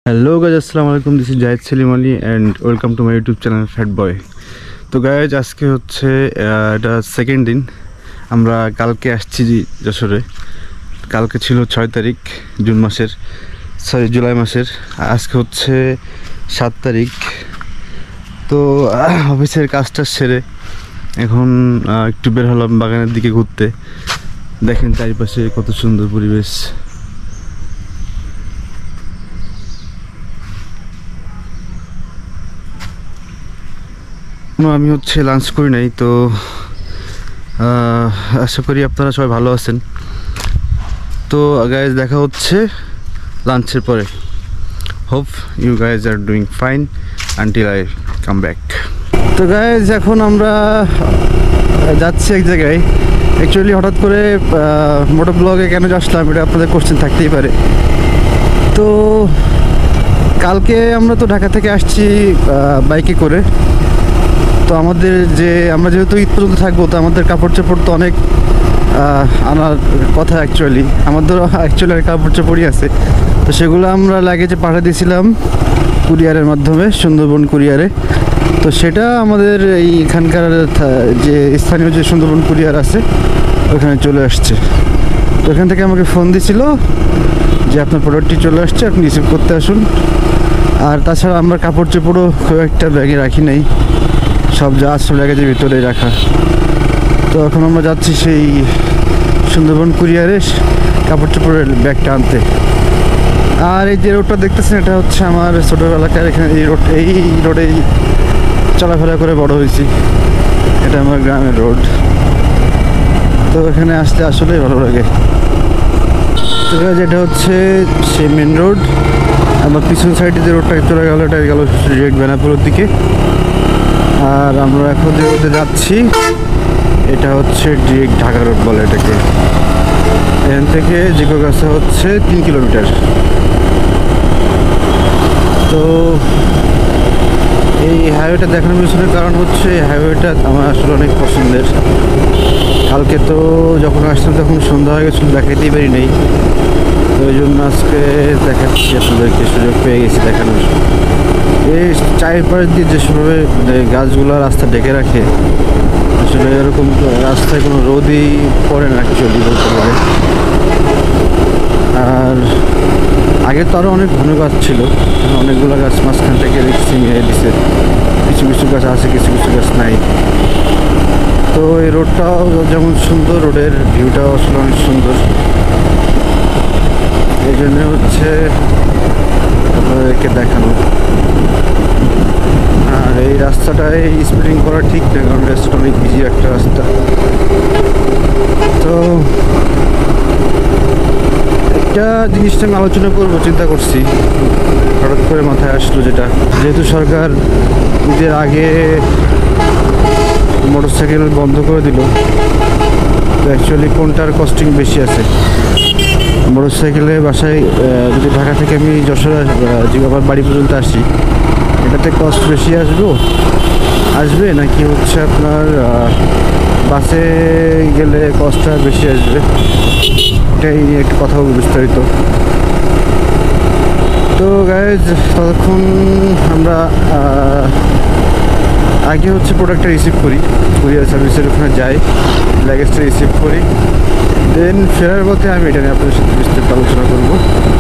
Hello guys अस्सलाम वालेकुम this is Zahid Selim Ali and welcome to my YouTube channel fat boy. তো guys আজকে হচ্ছে এটা সেকেন্ড দিন। আমরা কালকে আসছি যশোরে। কালকে ছিল 6 তারিখ জুলাই মাসের। আজকে হচ্ছে 7 তারিখ। তো অফিসের কাজটা সেরে এখন একটু বের হলাম বাগানের দিকে ঘুরতে। দেখেন চারিপাশে কত সুন্দর পরিবেশ। আমি হচ্ছে লাঞ্চ করি নাই, তো আশা করি আপনারা সবাই ভালো আছেন। তো গাইজ দেখা হচ্ছে লাঞ্চের পরে। Hope you guys are doing fine until I come back. তো গাইজ এখন আমরা যাচ্ছি এক জায়গায়। অ্যাকচুয়ালি হঠাৎ করে মোটো ব্লগে কেন আসলাম এটা আপনাদের কোশ্চেন থাকতেই পারে। তো কালকে আমরা তো ঢাকা থেকে আসছি বাইকে করে। তো আমাদের আমরা যেহেতু ঈদ পর্যন্ত থাকবো, তো আমাদের কাপড় চোপড় তো অনেক আনার কথা। আমাদেরও অ্যাকচুয়ালি কাপড় চোপড়ই আছে। তো সেগুলো আমরা লাগেজে পাঠিয়ে দিয়েছিলাম কুরিয়ারের মাধ্যমে, সুন্দরবন কুরিয়ারে। তো সেটা আমাদের এইখানকার যে স্থানীয় যে সুন্দরবন কুরিয়ার আছে ওখানে চলে আসছে। তো ওখান থেকে আমাকে ফোন দিছিল যে আপনার প্রোডাক্টটি চলে আসছে, আপনি রিসিভ করতে আসুন। আর তাছাড়া আমরা কাপড় চোপড়ও খুব একটা ব্যাগে রাখি নাই, সব যা সব লাগেজের ভিতরে রাখা। তো এখন আমরা যাচ্ছি সেই সুন্দরবন কুরিয়ারে কাপড় চোপড়ের ব্যাগটা আনতে। আর এই যে রোডটা দেখতেছেন এটা হচ্ছে আমার ছোটোবেলাকার। এখানে এই রোডেই চলাফেরা করে বড় হয়েছি। এটা আমার গ্রামের রোড। তো এখানে আসতে আসলেই ভালো লাগে। তো যেটা হচ্ছে সেই মেন রোড। আমার পিছন সাইডে যে রোডটা চলে গেল এটা গেল ডিরেক্ট বেনাপুরের দিকে। আর আমরা এখন যে রোডে যাচ্ছি এটা হচ্ছে ডিরেক্ট ঢাকা রোড বলে এটাকে। এখান থেকে ঝিকরগাছা হচ্ছে 3 কিলোমিটার। তো এই হাইওয়েটা দেখানোর পিছনের কারণ হচ্ছে এই হাইওয়েটা আমার আসলে অনেক পছন্দের। কালকে তো যখন আসতাম তখন সন্ধ্যা হয়ে গেছিলো, দেখাতেই পারি নেই। তো ওই জন্য আজকে দেখাচ্ছি আপনাদেরকে, সুযোগ পেয়ে গেছি দেখানোর। এই চারিপাশ দিয়ে যেভাবে গাছগুলো রাস্তা ঢেকে রাখে, আসলে এরকম রাস্তায় কোনো রোদই পড়ে না অ্যাকচুয়ালি বলতে গেলে। আর আগে তো আরও অনেক ঘন গাছ ছিল, অনেকগুলো গাছ মাঝখান থেকে রিক্সি মেরে দিছে। কিছু কিছু গাছ আছে, কিছু কিছু গাছ নাই। তো এই রোডটাও যেমন সুন্দর, রোডের ভিউটাও আসলে অনেক সুন্দর। এই জন্য হচ্ছে আপনাদেরকে দেখানো। আর এই রাস্তাটায় স্পিডিং করা ঠিক না, কারণ রাস্তাটা অনেক বিজি একটা রাস্তা। তো একটা জিনিসটা আমি আলোচনা করবো চিন্তা করছি, হঠাৎ করে মাথায় আসলো। যেহেতু সরকার ঈদের আগে মোটরসাইকেল বন্ধ করে দিল, তো অ্যাকচুয়ালি কোনটার কস্টিং বেশি আছে? মোটরসাইকেলে বাসায় যদি ঢাকা থেকে আমি যশোর আমার বাড়ি পর্যন্ত আসি, এটাতে কস্ট বেশি আসবে নাকি হচ্ছে আপনার বাসে গেলে কস্টটা বেশি আসবে? এটাই নিয়ে একটু কথা বলবো বিস্তারিত। তো গাইজ ততক্ষণ আমরা আগে হচ্ছে প্রোডাক্টটা রিসিভ করি, কুরিয়ার সার্ভিসের ওখানে যাই, লাগেজটা রিসিভ করি। দেন ফেরার পথে আমি এটা নিয়ে আপনাদের সাথে বিস্তারিত আলোচনা করবো।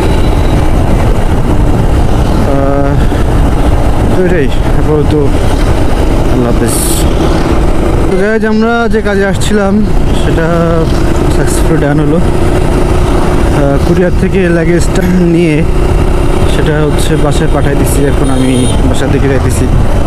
তো এটাই আপাতত, আল্লাহ হাফেজ। তো গাইজ আমরা যে কাজে আসছিলাম সেটা সাকসেসফুল ডান হলো। কুরিয়ার থেকে লাগেজটা নিয়ে সেটা হচ্ছে বাসায় পাঠিয়ে দিচ্ছি। এখন আমি বাসার দিকে যাইতেছি।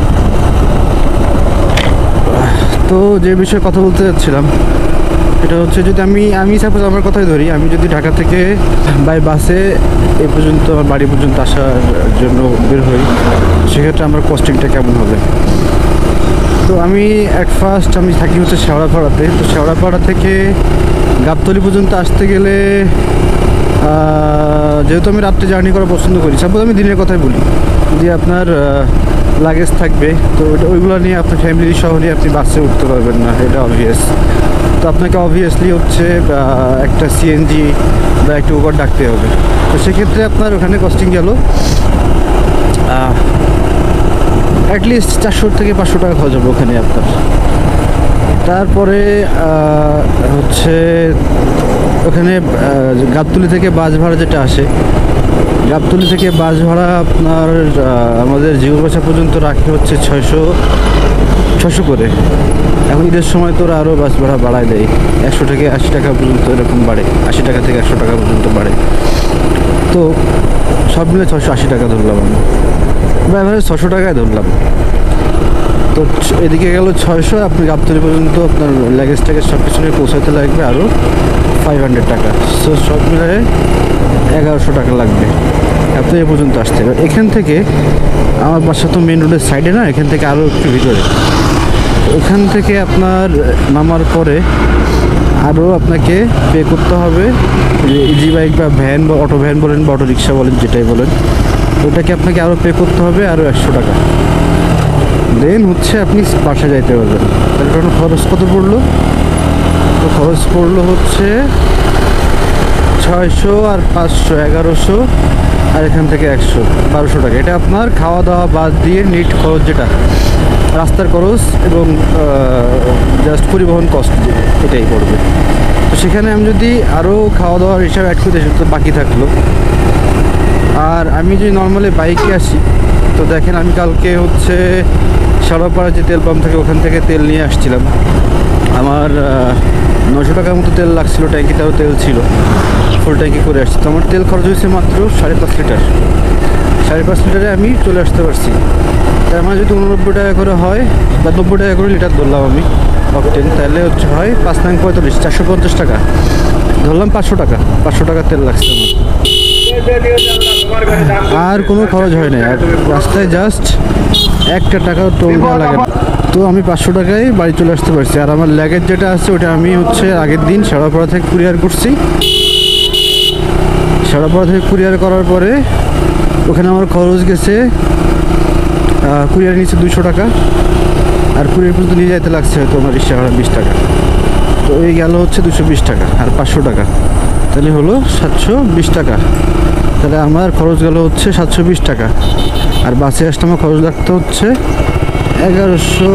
তো যে বিষয়ে কথা বলতে যাচ্ছিলাম এটা হচ্ছে, যদি আমি সাপোজ আমার কথাই ধরি, আমি যদি ঢাকা থেকে বাই বাসে এ পর্যন্ত আমার বাড়ি পর্যন্ত আসার জন্য বের হই, সেক্ষেত্রে আমার কস্টিংটা কেমন হবে? তো আমি ফার্স্ট আমি থাকি হচ্ছে শেওড়াপাড়াতে। তো শেওড়াপাড়া থেকে গাবতলী পর্যন্ত আসতে গেলে, যেহেতু আমি রাত্রে জার্নি করা পছন্দ করি, সাপোজ আমি দিনের কথাই বলি, যে আপনার লাগেজ থাকবে, তো ওইগুলো নিয়ে আপনার ফ্যামিলি সহ নিয়ে আপনি বাসে উঠতে পারবেন না, এটা অবভিয়াস। তো আপনাকে অবভিয়াসলি হচ্ছে একটা সিএনজি বা একটা উবার ডাকতে হবে। তো সেক্ষেত্রে আপনার ওখানে কস্টিং গেল অ্যাটলিস্ট 400 থেকে 500 টাকা খরচ হবে ওখানে আপনার। তারপরে হচ্ছে ওখানে গাবতলী থেকে বাস ভাড়া যেটা আসে, গাবতলী থেকে বাস ভাড়া আপনার আমাদের ঝিকরগাছা পর্যন্ত রাখে হচ্ছে 600 করে। এখন ঈদের সময় তো আরও বাস ভাড়া বাড়ায় দেয়, 100 থেকে 80 টাকা পর্যন্ত এরকম বাড়ে, 80 টাকা থেকে 100 টাকা পর্যন্ত বাড়ে। তো সব মিলে 680 টাকা ধরলাম আমি, বা এভাবে 600 টাকায় ধরলাম। তো এদিকে গেল 600, আপনি গাবতলী পর্যন্ত আপনার লাগেজ ট্যাগেজ সব কিছু নিয়ে পৌঁছাতে লাগবে আরও 500 টাকা। সো সব মিলে 1100 টাকা লাগবে এত এ পর্যন্ত আসতে। এবার এখান থেকে আমার বাসা তো মেন রোডের সাইডে না, এখান থেকে আরও একটু ভিতরে। ওখান থেকে আপনার নামার পরে আরও আপনাকে পে করতে হবে, যে ইজি বাইক বা ভ্যান বা অটো ভ্যান বলেন বা অটো রিক্সা বলেন, যেটাই বলেন, ওটাকে আপনাকে আরও পে করতে হবে আরও 100 টাকা। দেন হচ্ছে আপনি বাসা যাইতে পারবেন। তার কারণ খরচ কত পড়লো? তো খরচ পড়লো হচ্ছে 600 আর 500 1100, আর এখান থেকে 100 1200 টাকা। এটা আপনার খাওয়া দাওয়া বাদ দিয়ে নিট খরচ, যেটা রাস্তার খরচ এবং জাস্ট পরিবহন কস্ট, এটাই পড়বে। তো সেখানে আমি যদি আরও খাওয়া দাওয়ার হিসাব অ্যাড করে তো বাকি থাকলো। আর আমি যদি নর্মালি বাইকে আসি, তো দেখেন আমি কালকে হচ্ছে সারাপাড়া যে তেল পাম্প থেকে, ওখান থেকে তেল নিয়ে আসছিলাম। আমার 900 টাকার মতো তেল লাগছিলো, ট্যাঙ্কিতেও তেল ছিল, ফুল ট্যাঙ্কি করে আসছি। তো আমার তেল খরচ হয়েছে মাত্র 5.5 লিটার। 5.5 লিটারে আমি চলে আসতে পারছি। তার মানে যদি 89 টাকা করে হয় বা 90 টাকা করে লিটার ধরলাম আমি অকটেন, তাহলে হচ্ছে হয় 5 9 45 450 টাকা ধরলাম, 500 টাকা তেল লাগছে আমার। আর কোনো খরচ হয় না, আর রাস্তায় জাস্ট 1 টাকা টোল দেওয়া লাগে না। তো আমি 500 টাকায় বাড়ি চলে আসতে পারছি। আর আমার লাগেজ যেটা আছে ওটা আমি হচ্ছে আগের দিন শেওড়াপাড়া থেকে কুরিয়ার করছি। শেওড়াপাড়া থেকে কুরিয়ার করার পরে ওখানে আমার খরচ গেছে, কুরিয়ার নিচ্ছে 200 টাকা, আর কুরিয়ার পর্যন্ত নিয়ে যাইতে লাগছে হয়তো আমার রিক্সা ভাড়া 20 টাকা। তো এই গেল হচ্ছে 220 টাকা আর 500 টাকা, তাহলে হলো 720 টাকা। তাহলে আমার খরচ গেল হচ্ছে 720 টাকা। আর বাসে আসতে আমার খরচ লাগতে হচ্ছে 1100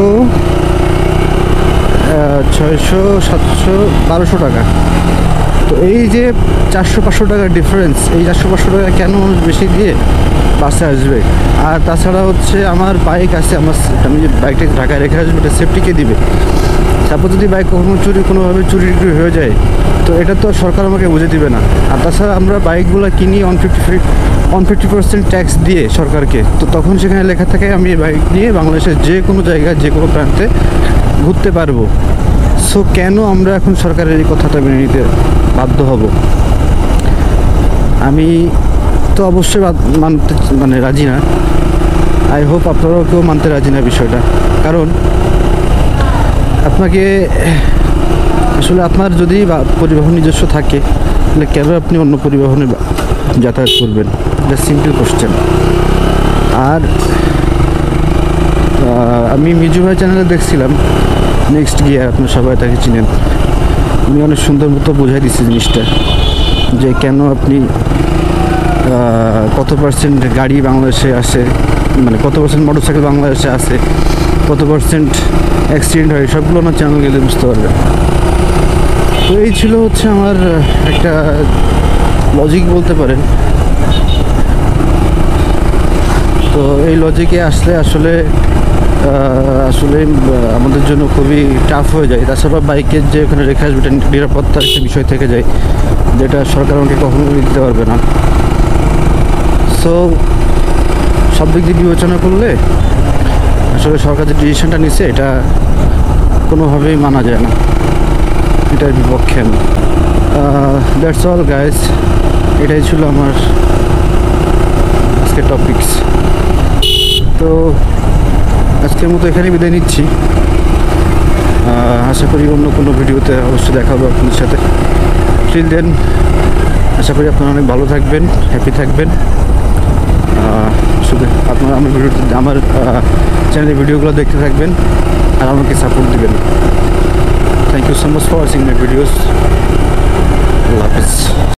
600 700 1200 টাকা। তো এই যে 400-500 টাকার ডিফারেন্স, এই 400-500 টাকা কেন মানুষ বেশি দিয়ে বাসে আসবে? আর তাছাড়া হচ্ছে আমার বাইক আছে, আমি যে বাইকটাকে ঢাকায় রেখে আসবো, এটা সেফটিকে দিবে। তারপর যদি বাইক কখনো কোনোভাবে চুরি হয়ে যায়, তো এটা তো সরকার আমাকে বুঝে দিবে না। আর তাছাড়া আমরা বাইকগুলো কিনি 150% ট্যাক্স দিয়ে সরকারকে। তো তখন সেখানে লেখা থাকে আমি বাইক নিয়ে বাংলাদেশের যে কোনো জায়গায় যে কোনো প্রান্তে ঘুরতে পারবো। সো কেন আমরা এখন সরকারের এই কথাটা মেনে নিতে বাধ্য হব? আমি তো অবশ্যই মানতে রাজি না। আই হোপ আপনারাও কেউ মানতে রাজি না বিষয়টা। কারণ আপনাকে আসলে আপনার যদি পরিবহন নিজস্ব থাকে, তাহলে কেন আপনি অন্য পরিবহনে যাতায়াত করবেন? এটা সিম্পল কোশ্চেন। আর আমি মিজু ভাই চ্যানেলে দেখছিলাম নেক্সট গিয়ার, আপনার সবাই তাকে চিনেন, উনি অনেক সুন্দর মতো বোঝাই দিচ্ছে জিনিসটা, যে কেন আপনি কত পার্সেন্ট গাড়ি বাংলাদেশে আসে, মানে কত পার্সেন্ট মোটরসাইকেল বাংলাদেশে আসে, কত পার্সেন্ট অ্যাক্সিডেন্ট হয়, সবগুলো আমার চ্যানেল গেলে বুঝতে পারবেন। তো এই ছিল হচ্ছে আমার একটা লজিক বলতে পারেন। তো এই লজিকে আসলে আসলে আমাদের জন্য খুবই টাফ হয়ে যায়। তাছাড়া বাইকের যে ওখানে রেখে আসবে, এটা নিরাপত্তার একটা বিষয় থেকে যায়, যেটা সরকার আমাকে কখনো দিতে পারবে না। সো সব দিক দিয়ে বিবেচনা করলে আসলে সরকার যে ডিসিশনটা নিচ্ছে, এটা কোনোভাবেই মানা যায় না, এটার বিপক্ষে আমি। দ্যাটস অল গাইজ, এটাই ছিল আমার আজকের টপিকস। তো আজকের মতো এখানেই বিদায় নিচ্ছি। আশা করি অন্য কোনো ভিডিওতে অবশ্যই দেখা হবে আপনাদের সাথে। টিল দেন আশা করি আপনারা অনেক ভালো থাকবেন, হ্যাপি থাকবেন। শুভে আপনারা আমার চ্যানেলের ভিডিওগুলো দেখতে থাকবেন আর আমাকে সাপোর্ট দিবেন। Thank you so much for watching my videos. আল্লাহ হাফিজ।